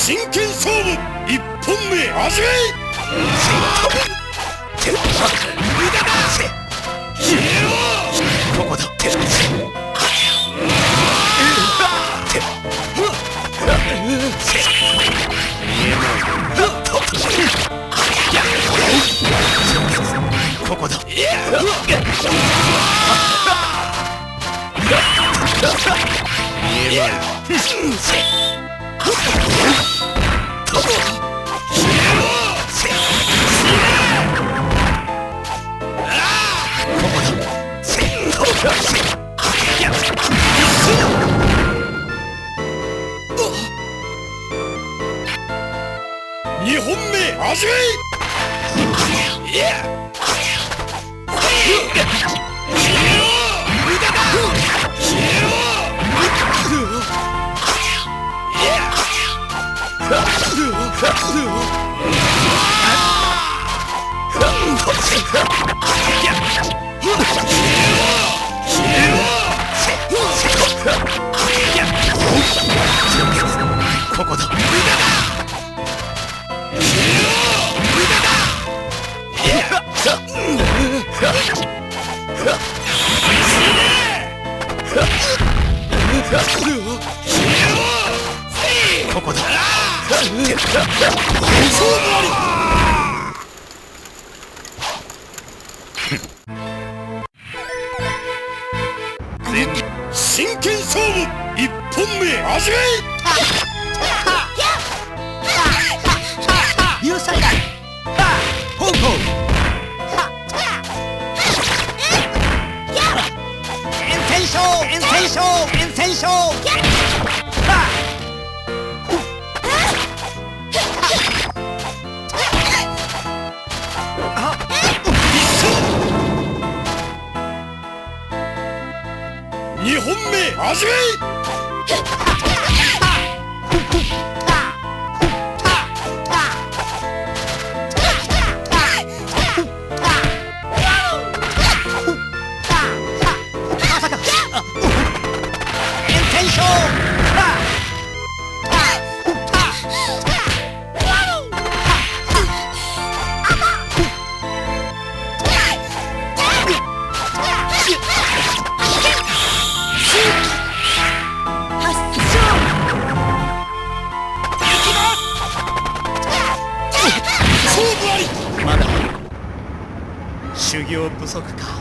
真剣勝負一本目始め。ここだ。ここだ。2本目始め。ここだ。ここだ。真剣勝負一本目始め。ニューサイダーホーホー遠征勝遠征勝遠征勝。2本目始め。まだ修行不足か。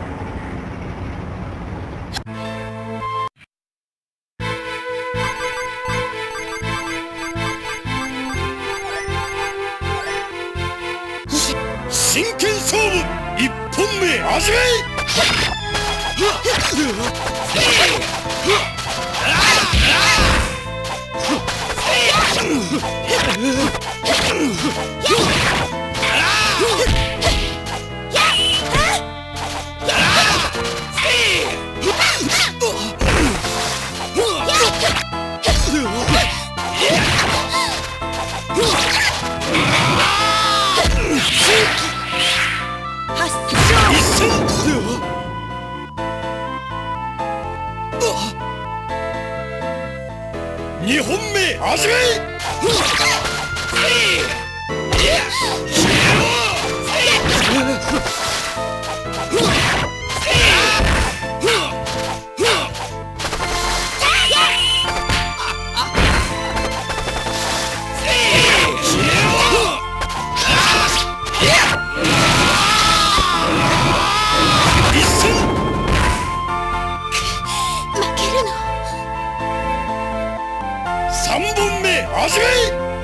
真剣勝負一本目始め。2本目始め。3本目始め。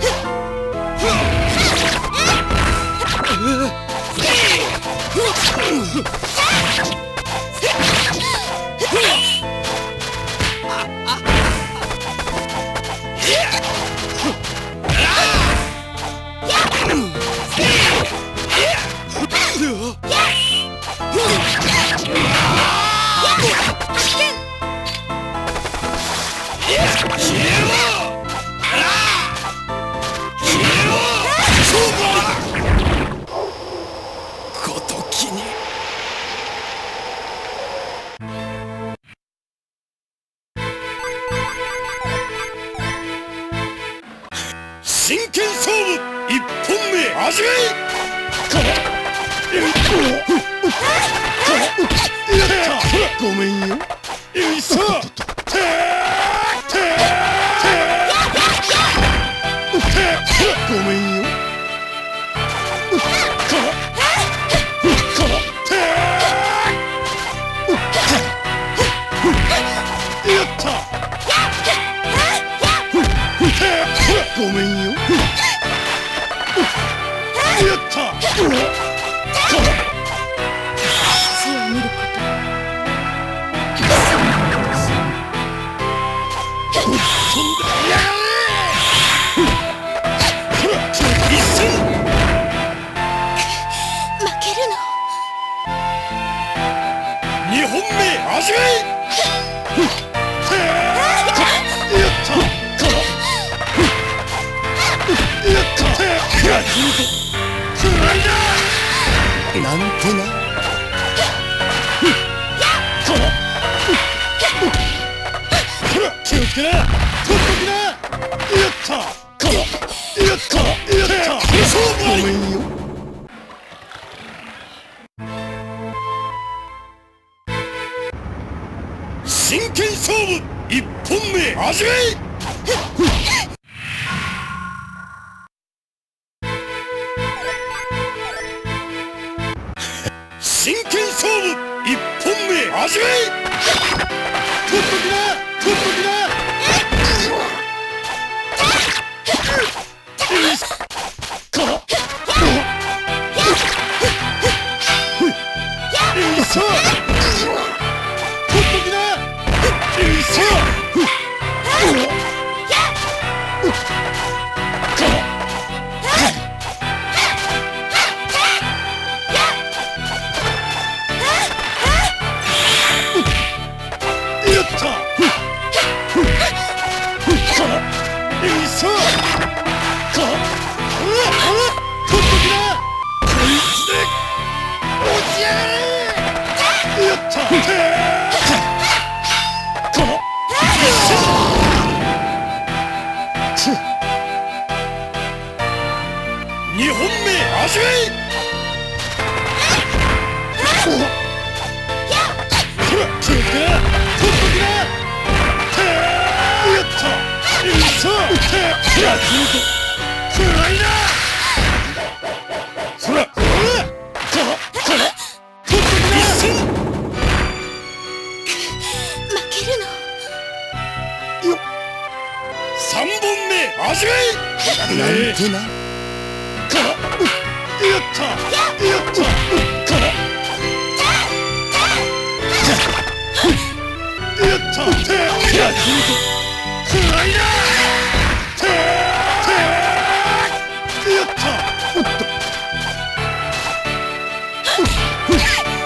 ごときに。 真剣勝負一本目始めごめんよ。よいしょ。ごめんよ。やった。ごめんよ。やった。 死を見ること負けるの。 2本目始め。やったやったやるぞ。フライだなんてな。気をつけな。取っときな。やったやったやったごめんよ。真剣勝負1本目始め。真剣勝負1本目始め。取っときな取っときな。2本目始め。気をつけな取っときな。やったよいしょ。やるぞフライだ。そら取っときな。 負けるの。 よっ3本目始め。なんてな。やったやったやったやるぞフライだ。やったおっと